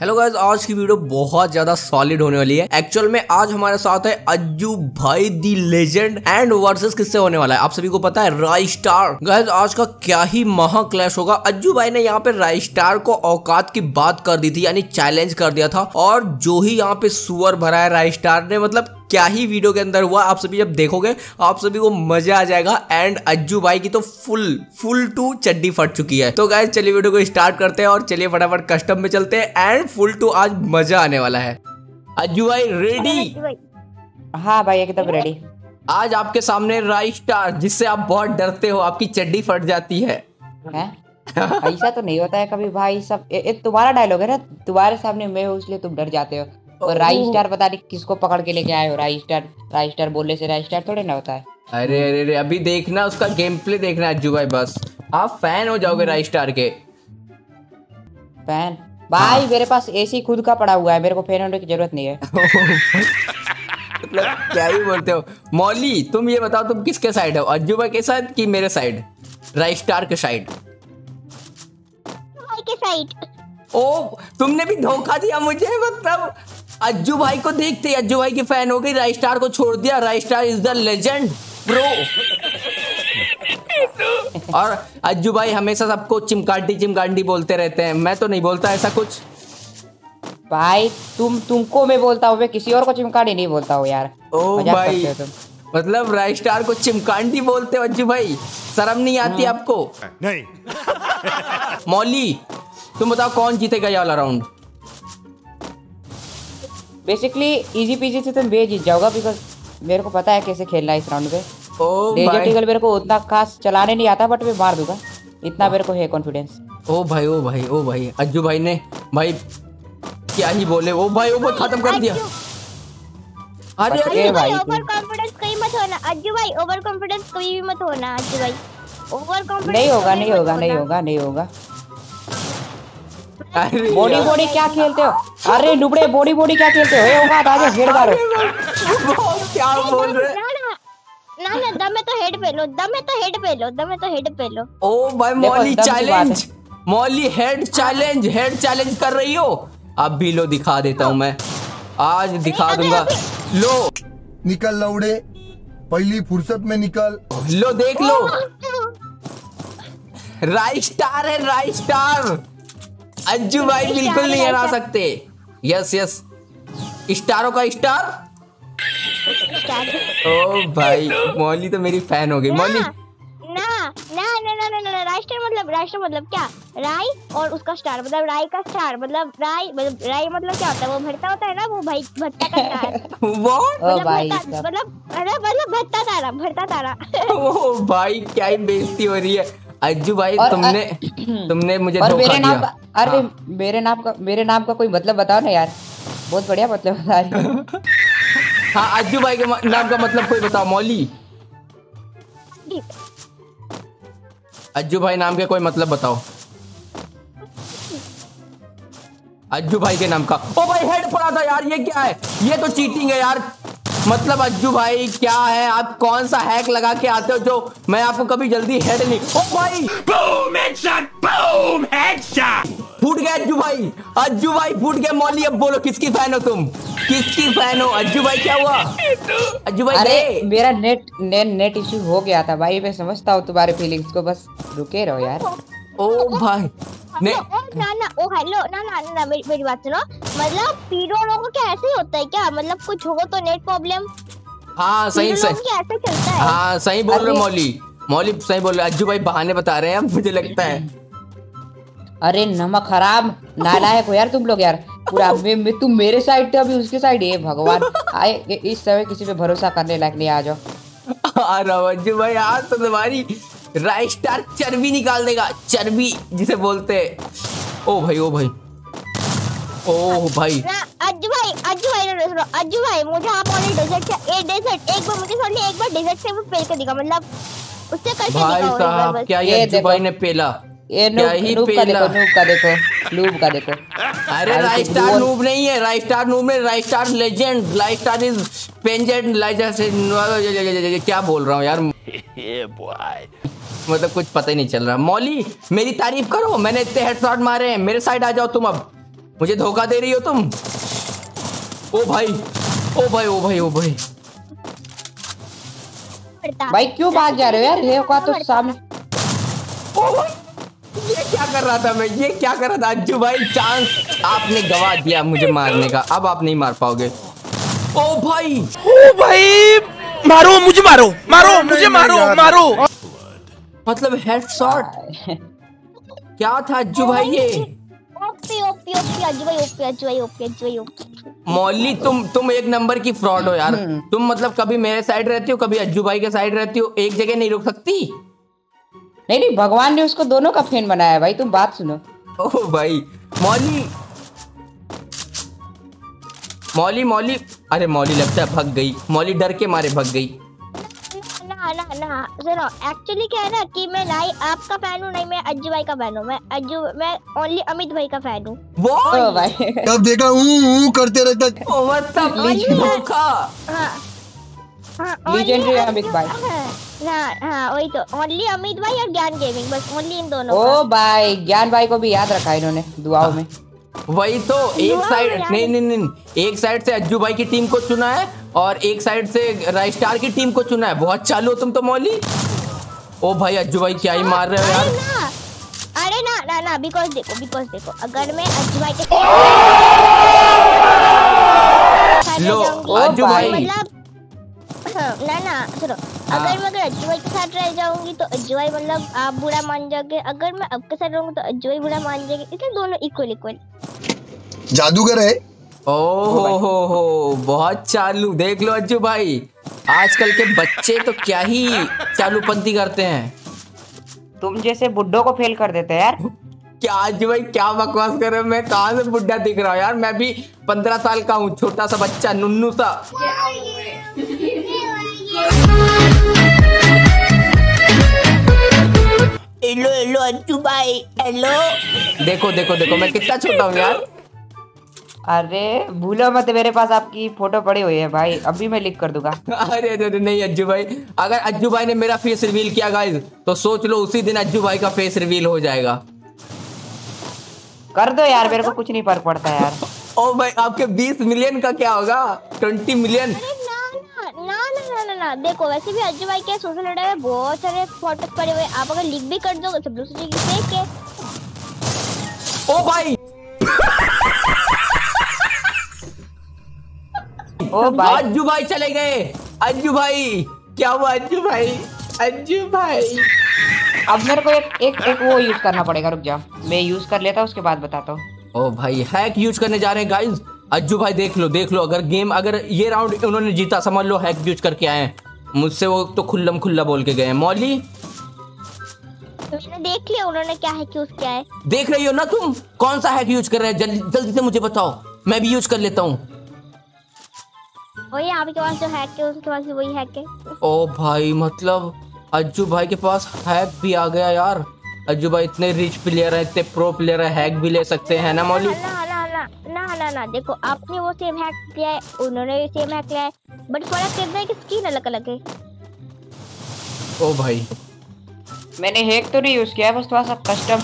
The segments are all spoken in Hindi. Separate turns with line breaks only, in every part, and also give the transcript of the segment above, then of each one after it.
हेलो गाइस, आज की वीडियो बहुत ज्यादा सॉलिड होने वाली है। एक्चुअल में आज हमारे साथ है अज्जू भाई दी लेजेंड एंड वर्सेस किससे होने वाला है आप सभी को पता है, राइस्टार। गाइस आज का क्या ही महा क्लैश होगा। अज्जू भाई ने यहाँ पे राइस्टार को औकात की बात कर दी थी, यानी चैलेंज कर दिया था, और जो ही यहाँ पे सुअर भरा है राइस्टार ने, मतलब क्या ही वीडियो के अंदर हुआ। आप सभी जब देखोगे आप सभी को मजा आ जाएगा। एंड अज्जू भाई की तो फुल टू चड्डी फट चुकी है। तो गाइस चलिए वीडियो को स्टार्ट करते हैं और चलिए फटाफट कस्टम में चलते हैं। एंड फुल टू आज मजा आने वाला है। अज्जू भाई रेडी?
हाँ भाई एकदम रेडी।
आज आपके सामने राइस्टार, जिससे आप बहुत डरते हो, आपकी चड्डी फट जाती है।
ऐसा तो नहीं होता है कभी भाई। सब तुम्हारा डायलॉग है ना, तुम्हारे सामने मैं हूँ इसलिए तुम डर जाते हो। और राइस्टार पता नहीं किसको पकड़ के लेके आए हो। राइस्टार बोलने से राइस्टार थोड़े ना होता है।
अरे अभी देखना, उसका गेम प्ले देखना अज्जू भाई। बस आप फैन हो जाओगे राइस्टार के।
फैन भाई? हाँ। मेरे पास एसी खुद का पड़ा हुआ है, मेरे को फैन होने की जरूरत नहीं है।
मतलब क्या ही बोलते हो। मौली तुम ये बताओ, तुम किसके साइड हो, अज्जू भाई के साइड कि मेरे साइड, राइस्टार के साइड?
के साइड।
ओ तुमने भी धोखा दिया मुझे। मतलब अज्जू भाई को देखते अज्जू भाई की फैन हो गई, राइस्टार को छोड़ दिया। Raistar is the legend bro. और अज्जू भाई हमेशा सबको चिमकांडी बोलते रहते हैं। मैं तो नहीं बोलता ऐसा कुछ
भाई। तुमको मैं बोलता हूँ, मैं किसी और को चिमकांडी नहीं बोलता हूँ यार।
ओ भाई मतलब राइस्टार को चिमकांडी बोलते हो अज्जू भाई? शर्म नहीं आती आपको?
नहीं।
मौली तुम बताओ कौन जीतेगा ये वाला राउंड?
बेसिकली इजी पीजी से तुम बे जीत जाओगा, बिकॉज मेरे को पता है कैसे खेलना है इस राउंड पे। डेजर्ट ईगल मेरे को उतना खास चलाने नहीं आता, बट मैं मार दूंगा, इतना मेरे को है कॉन्फिडेंस।
ओ भाई अज्जू भाई ने भाई क्या ही बोले। ओ भाई खत्म कर दिया।
अरे भाई ओवर कॉन्फिडेंस कहीं मत होना अज्जू भाई, ओवर कॉन्फिडेंस कभी भी मत होना अज्जू भाई। ओवर कॉन्फिडेंस नहीं होगा। बॉडी क्या खेलते हो? अरे नुबड़े बॉडी क्या खेलते हो? होगा आजा हेड मारो।
क्या बोल रहे?
ना दम तो हेड पे लो।
ओ भाई Mauli challenge, Mauli head challenge कर रही हो? अब भी लो दिखा देता हूँ मैं, आज दिखा दूंगा। लो
निकल लौड़े, पहली फुर्सत में निकल।
लो देख लो, राइस्टार है राइस्टार। अज्जू भाई बिल्कुल नहीं हरा सकते। यस स्टारों का स्टार। ओ भाई मौली तो मेरी फैन हो गई। मौली
ना राइस्टार मतलब क्या? राई और उसका स्टार मतलब राई का स्टार मतलब राई मतलब क्या होता है? वो भरता होता है ना, वो भाई भत्ता का स्टार। मतलब भरता तारा।
ओ भाई क्या ही बेइज्जती हो रही है अज्जू भाई। तुमने मुझे धोखा दिया।
अरे मेरे नाम का कोई मतलब बताओ ना यार, बहुत बढ़िया मतलब बता रही हो।
हाँ अज्जू भाई के नाम का मतलब कोई बताओ। मौली अज्जू भाई नाम के कोई मतलब बताओ। अज्जू भाई के नाम का। ओ भाई हेड पड़ा था यार, ये क्या है? ये तो चीटिंग है यार। मतलब अज्जू भाई क्या है, आप कौन सा हैक लगा के आते हो जो मैं आपको कभी जल्दी हेड नहीं। ओ भाई बूम हेडशॉट फूट गया अज्जू भाई फूट गया। मौली अब बोलो किसकी फैन हो तुम, किसकी फैन हो? अज्जू भाई क्या हुआ अज्जू भाई?
अरे मेरा नेट इश्यू हो गया था भाई, मैं समझता हूँ तुम्हारे फीलिंग्स को, बस रुके रहो यार।
ओ भाई
ना मेरी बात सुनो। मतलब पीरो लोगों को क्या ऐसे ही होता है क्या? मतलब कुछ हो तो नेट प्रॉब्लम।
हाँ सही
ऐसे चलता है।
हाँ सही बोल रहे मौली सही बोल रहे। अज्जू भाई बहाने बता रहे हैं अब मुझे लगता है।
अरे नमक खराब नालायक हो यार तुम लोग यार पूरा। तुम मेरे साइड थे, अभी उसके साइड है। भगवान आए इस समय किसी पे भरोसा करने लायक नहीं। आ जाओ
अज्जू भाई आज तो तुम्हारी राइस्टार चर्बी निकाल देगा, चर्बी जिसे बोलते हैं। ओ भाई
अज्जू भाई मुझे आप ऑलरेडी डेजर्ट एक बार मुझे छोड़ एक बार डेजर्ट से वो पेल कर दिखा, मतलब उससे करके
भाई साहब क्या ये अज्जू भाई ने पेला?
ये नूब का देखो।
अरे राइस्टार नूब नहीं है, राइस्टार लेजेंड। राइस्टार इज पेंजेंट क्या बोल रहा हूँ यार। मतलब कुछ पता ही नहीं चल रहा। मौली मेरी तारीफ करो, मैंने इतने हेडशॉट मारे हैं। मेरे साइड आ जाओ तुम अब। मुझे धोखा दे रही हो तुम। ओ भाई ओ भाई ओ भाई ओ भाई
भाई क्यों भाग जा रहे हो यार? ये का तो सामने।
ओ भाई ये क्या कर रहा था मैं, ये क्या कर रहा था अज्जू भाई? चांस आपने गवा दिया मुझे मारने का, अब आप नहीं मार पाओगे। ओ भाई
मारो मुझे, मारो मारो मुझे, मारो मारो।
मतलब हेडशॉट क्या था अज्जू भाई ये?
ओपी ओपी ओपी अज्जू भाई, ओपी अज्जू भाई, ओपी अज्जू भाई, ओपी।
मौली तुम एक नंबर की फ्रॉड हो यार। तुम मतलब कभी मेरे साइड रहती हो, कभी अज्जू भाई के साइड रहती हो, एक जगह नहीं रुक सकती।
नहीं नहीं, भगवान ने उसको दोनों का फैन बनाया है भाई, तुम बात सुनो।
ओ भाई मौली मौली मौली, अरे मौली लगता है भग गई, मौली डर के मारे भग गई।
ना ना ना सुनो, एक्चुअली क्या है ना कि मैं नहीं आपका फैन हूँ, नहीं मैं अज्जू भाई का फैन हूँ। मैं ओनली अमित भाई का फैन हूँ।
वो
ओ भाई
कब देखा करते रहता।
ओ मतलब धोखा।
हाँ
Legendary अमित भाई।
हाँ वही तो, ओनली अमित भाई और ज्ञान गेमिंग, बस ओनली इन दोनों
ओ भाई, ज्ञान भाई को भी याद रखा इन्होंने दुआओं में।
वही तो, एक साइड नहीं, एक साइड से अज्जू भाई की टीम को चुना है और एक साइड से राइस स्टार की टीम को चुना है। बहुत चालू हो तुम तो मौली। ओ भाई अज्जू भाई क्या ही मार रहे हो यार।
अरे ना बिकॉज देखो अगर मैं अज्जू भाई के
लो अज्जू भाई
मतलब ना सुनो, अगर अज्जू भाई के साथ रह जाऊंगी तो अज्जू भाई मतलब आप बुरा मान जाओगे, अगर मैं आपके साथ रहूंगी तो अज्जू भाई बुरा मान जाएंगे, इसलिए दोनों इक्वल।
जादूगर है।
ओ हो बहुत चालू। देख लो अज्जू भाई, आजकल के बच्चे तो क्या ही चालूपंती करते हैं।
तुम जैसे बुड्ढों को फेल कर देते हैं यार।
क्या अज्जू भाई क्या बकवास कर रहे हो? मैं कहाँ से बुढ़ा दिख रहा हूँ यार? मैं भी 15 साल का हूँ, छोटा सा बच्चा, नुन्नू सा।
हेलो अज्जू भाई, हेलो।
देखो मैं कितना छोटा हूँ यार।
अरे भूलो मत, मेरे पास आपकी फोटो पड़ी हुई है भाई, अभी मैं लिख कर दूंगा।
अरे नहीं अज्जू भाई, अगर अज्जू भाई ने मेरा फेस रिवील किया गाइस तो सोच लो उसी दिन अज्जू भाई का फेस रिवील हो जाएगा।
कर दो यार, मेरे को कुछ नहीं फर्क पड़ता यार।
ओ भाई आपके 20 मिलियन का क्या होगा? 20 मिलियन।
ना देखो, वैसे भी अज्जू भाई के सोशल मीडिया में बहुत सारे फोटोज पड़े हुए, आप अगर लिख भी कर दोगे सब लोग सोचेंगे फेक है।
ओ भाई
ओ भाई
अज्जू भाई चले गए। अज्जू भाई क्या हुआ? अज्जू भाई
अब मेरे को एक वो यूज करना पड़ेगा, रुक जाओ मैं यूज कर लेता हूँ, उसके बाद बताता हूँ।
ओ भाई हैक यूज करने जा रहे हैं गाइस। अज्जू भाई देख लो अगर ये राउंड उन्होंने जीता, समझ लो हैक यूज करके आए हैं। मुझसे वो तो खुल्ला बोल के गए हैं। मौली
मैंने देख लिया उन्होंने क्या हैक यूज किया है।
देख रही हो ना तुम? कौन सा हैक यूज कर रहे हैं? जल्दी से मुझे बताओ, मैं भी यूज कर लेता हूँ।
वही आपके पास जो हैक है उसके पास भी वही हैक है।
ओ भाई मतलब अज्जू भाई के पास हैक भी आ गया यार। अज्जू भाई इतने रिच प्लेयर है, इतने प्रो प्लेयर है, हैक भी ले सकते हैं ना मौली?
ना देखो, आपने वो सेम हैक किया है, उन्होंने भी सेम हैक किया है, बट फर्क इतना है कि स्किन अलग है।
ओ भाई
मैंने हैक तो नहीं यूज किया है, बस थोड़ा सा कस्टम।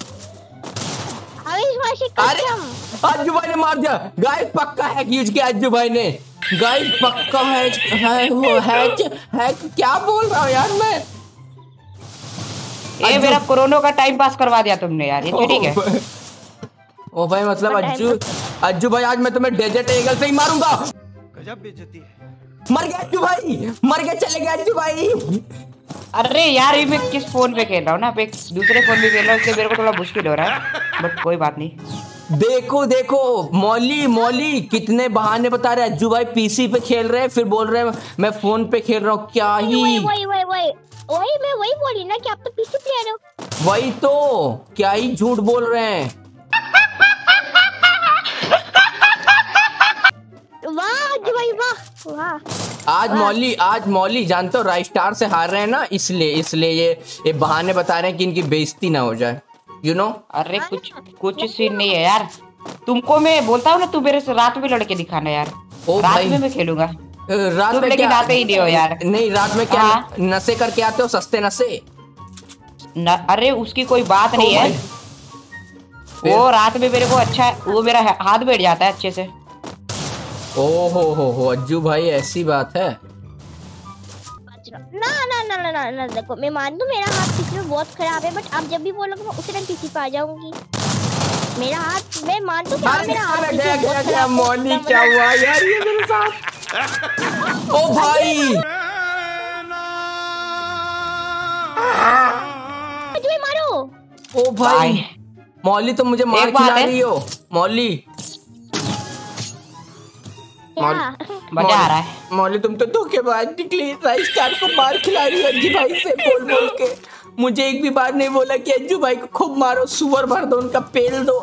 अरे अज्जू भाई ने मार दिया गाइस, पक्का हैक यूज किया अज्जू भाई ने। गाइस पक्का हैक क्या बोल रहा हूँ यार मैं?
ये मेरा कोरोना का टाइम पास करवा दिया तुमने यार, ये ठीक है।
ओ भाई मतलब अज्जू भाई आज मैं तुम्हें डेजर्ट ईगल से ही मारूंगा।
गजब बेइज्जती है।
मर गया अज्जू भाई, मर गया, चले गए अज्जू भाई।
अरे यार ये मैं किस फोन पे खेल रहा हूँ ना, दूसरे फोन पे खेल रहा हूँ, इसलिए मेरे को थोड़ा मुश्किल हो रहा है, बट कोई बात नहीं।
देखो मौली कितने बहाने बता रहे। अज्जू भाई पीसी पे खेल रहे हैं, फिर बोल रहे हैं मैं फोन पे खेल रहा हूँ। क्या ही
वही मैं वही बोली ना कि आप तो पीसी प्लेयर हो।
वही तो, क्या ही झूठ बोल रहे हैं।
वाह अज्जू भाई वाह।
आज मौली जानते हो राइस स्टार से हार रहे हैं ना, इसलिए ये बहाने बता रहे हैं कि इनकी बेइज्जती ना हो जाए, यू नो।
अरे कुछ सीन नहीं है यार, तुमको मैं बोलता हूँ ना, तू मेरे से रात में लड़के दिखाना यार। रात में मैं खेलूंगा,
रात में
लेकिन आते ही नहीं हो यार।
नहीं रात में क्या नशे करके आते हो? सस्ते नशे।
अरे उसकी कोई बात नहीं है। वो रात में मेरे को अच्छा है, वो मेरा हाथ बैठ जाता है अच्छे से।
ओ हो अज्जू भाई ऐसी बात है।
ना ना ना ना ना ना देखो, मैं मान दूं मेरा हाथ किसी में बहुत खराब है, बट आप जब भी बोलोगे मैं उसी टाइम पीछे पे आ जाऊंगी। मेरा हाथ मैं मान दूं कि मेरा हाथ
क्या मौली क्या हुआ यार ये मेरे साथ। ओ भाई
मारो।
ओ भाई मौली तो मुझे मार खिला रही हो मौली।
मजा आ रहा है।
मौली तुम तो धोखेबाज निकली, राइस्टार को मार खिला रही है अज्जू भाई से बोल बोल के। मुझे एक भी बार नहीं बोला कि अज्जू भाई को खूब मारो, सुअर भर दो, उनका पेल दो।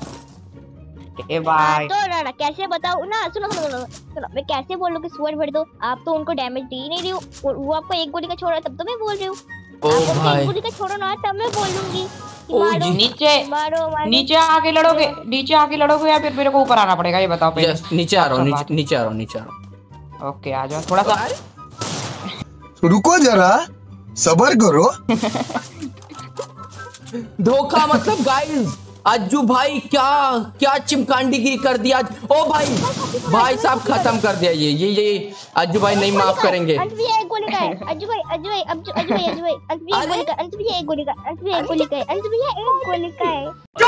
ए भाई
तो ना कैसे बताऊं ना, सुनो मैं कैसे बोलूं कि सुअर भर दो? आप तो उनको डैमेज दे ही नहीं रही हो, वो आपको एक गोली का छोड़ा तब तो मैं बोल रही हूँ। एक गोली का छोड़ो ना तब मैं बोलूंगी।
नीचे आके लड़ोगे, या फिर मेरे को ऊपर आना पड़ेगा, ये बताओ पहले।
नीचे आ रहा हूँ, नीचे आ रहा हूँ।
ओके आ जाओ, थोड़ा सा
रुको जरा, सब्र करो।
धोखा मतलब गाइस अज्जू भाई क्या चिमकांडीगिरी कर दिया। ओ भाई साहब खत्म कर दिया ये अज्जू भाई नहीं माफ करेंगे।
एक गोली का है अज्जू भाई, एक गोली का है।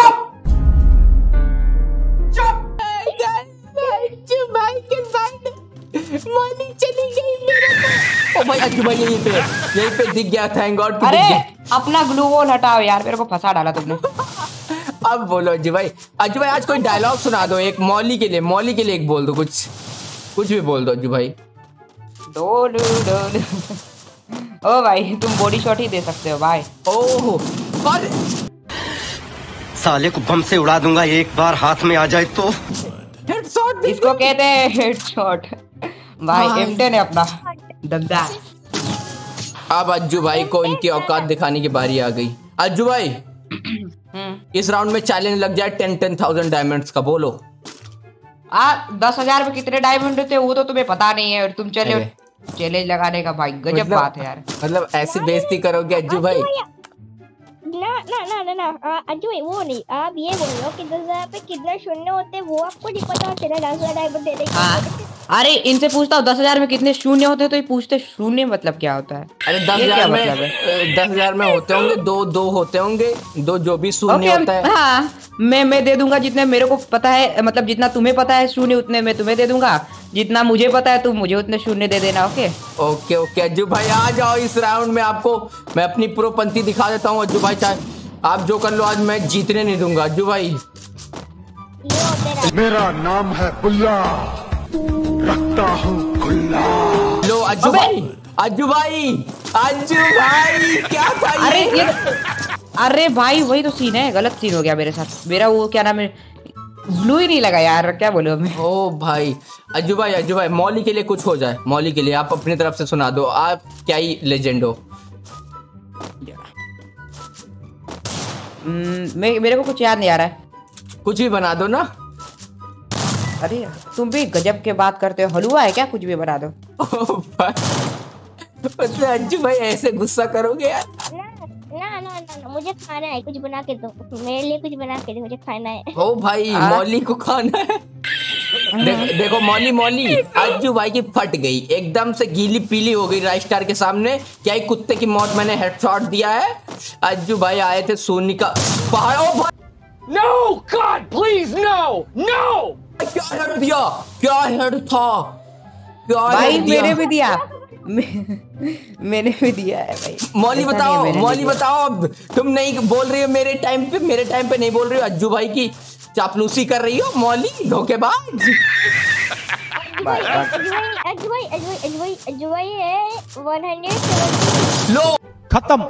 अज्जू भाई के साथ मौली चली गई मेरे को। ओ भाई अज्जू भाई यहीं पे दिख गया, थैंक गॉड।
अरे अपना ग्लू वॉल हटाओ यार, मेरे को फंसा डाला तुमने।
अब बोलो अज्जू भाई आज कोई डायलॉग सुना दो एक मौली के लिए एक बोल दो, कुछ भी बोल दो अज्जू भाई।
डोलू ओ भाई तुम बॉडी शॉट ही दे सकते हो भाई।
ओहो और
साले को बम से उड़ा दूंगा एक बार हाथ में आ जाए तो।
हेडशॉट
इसको कहते हैं हेडशॉट भाई। M10 है अपना दमदार।
अब अज्जू भाई को इनकी औकात दिखाने की बारी आ गई। अज्जू भाई इस राउंड में चैलेंज लग जाए 10,000 डायमंड्स का, बोलो।
10,000 में कितने डायमंड होते हैं वो तो तुम्हें पता नहीं है, और तुम चले चैलेंज लगाने का भाई गजब बात है यार।
मतलब ऐसी बेइज्जती करोगे अज्जू भाई?
ना अज्जू भाई वो नहीं, आप ये बोलो कि 10,000 पे कितने शून्य होते हैं वो आपको नहीं पता, तेरा 10,000 डायमंड दे देंगे।
अरे इनसे पूछता हूँ 10,000 में कितने शून्य होते हैं, तो ये पूछते शून्य मतलब क्या होता है?
अरे 10,000 में होते होंगे दो होते होंगे, दो जो भी शून्य होता है।
हाँ मैं दे दूंगा जितने मेरे को पता है, मतलब जितना तुम्हें पता है शून्य उतने मैं तुम्हें दे दूंगा, जितना मुझे पता है तुम मुझे उतने शून्य दे देना। ओके
अज्जू भाई आ जाओ इस राउंड में, आपको मैं अपनी प्रोपंथी दिखा देता हूँ। अज्जू भाई चाहे आप जो कर लो, आज मैं जीतने नहीं दूंगा अज्जू भाई।
मेरा नाम है बुल्ला, रखता हूँ खुल्ला।
लो अज्जू भाई क्या था ये?
अरे भाई वही तो सीन है, गलत सीन हो गया मेरे साथ। मेरा वो क्या नाम है, ब्लू ही नहीं लगा यार, क्या बोलूं मैं।
ओ भाई अज्जू भाई मौली के लिए कुछ हो जाए, मौली के लिए आप अपनी तरफ से सुना दो, आप क्या ही लेजेंड हो।
मेरे को कुछ याद नहीं आ रहा है।
कुछ भी बना दो ना।
अरे तुम भी गजब के बात करते हो, हलवा है क्या? कुछ भी बना दो।
मतलब अज्जू भाई ऐसे गुस्सा करोगे यार?
ना मुझे खाना है, कुछ बना के दो मेरे लिए, कुछ बना के दो, मुझे खाना है।
ओ भाई मौली को खाना है। देखो मौली अज्जू भाई की फट गई, एकदम से गीली पीली हो गई राइस्टार के सामने। क्या ही कुत्ते की मौत मैंने हेडशॉट दिया है। अज्जू भाई आए थे सोनी का पहाड़। ओ भाई
No, God, please, no!
क्या हेड दिया, क्या हेड था, क्या
भाई
हेड दिया?
मैंने भी दिया मैंने भी दिया है भाई।
मौली बताओ अब तुम नहीं बोल रही हो मेरे टाइम पे नहीं बोल रही हो, अज्जू भाई की चापलूसी कर रही हो मौली, धोखेबाज।
अज्जू भाई है 170।
लो
खत्म,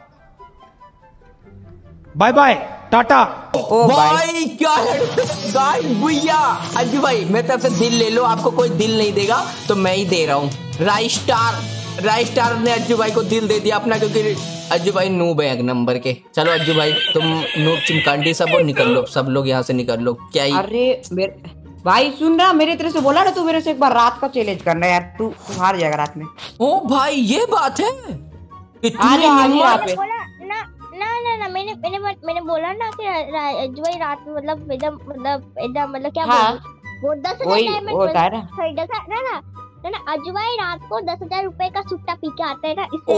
बाय बाय टाटा।
ओ
भाई क्या गाइस भैया अज्जू भाई मेरे तरफ से दिल ले लो, आपको कोई दिल नहीं देगा तो मैं ही दे रहा हूँ। राइस्टार ने अज्जू भाई को दिल दे दिया अपना, क्योंकि अज्जू भाई नूब है एक नंबर के। चलो अज्जू भाई तुम नूब चिमकांडी सब निकल लो, सब लोग यहाँ से निकल लो। क्या ही
अरे भाई सुन रहा, मेरे तरह से बोला ना तू मेरे से एक बार रात का चैलेंज करना यार, तू हार जाएगा रात में।
ओ भाई ये बात है,
आज रात में।
ना मैंने बोला ना कि अज्जू भाई रात में मतलब एकदम क्या
हाँ,
बोलूं, वो 10,000
वही
डायमंड
वो होता है ना।
ना अज्जू भाई रात को 10,000 रुपए का सुट्टा पी के आते हैं ना, इससे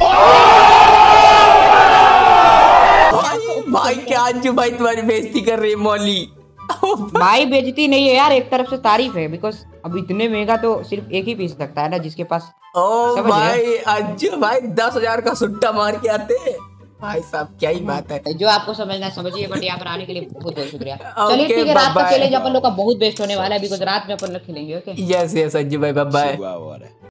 भाई क्या अंजू भाई तुम्हारी बेइज्जती कर रही है मौली।
भाई बेइज्जती नहीं है यार, एक तरफ से तारीफ है, बिकॉज अब इतने महंगा तो सिर्फ एक ही पी सकता है ना जिसके पास।
ओ
समझ रहे
भाई अंजू भाई 10,000 का सुट्टा मार के आते हैं भाई साहब, क्या ही बात है।
जो आपको समझना है समझिए, बट यहाँ पर आने के लिए बहुत बहुत शुक्रिया।
Okay,
चलिए ठीक है, रात का
bye-bye.
चैलेंज अपन लोग का बहुत बेस्ट होने वाला है, बिकॉज रात में अपन लोग खेलेंगे। ओके
यस यस अंजू भाई, बाय बाय।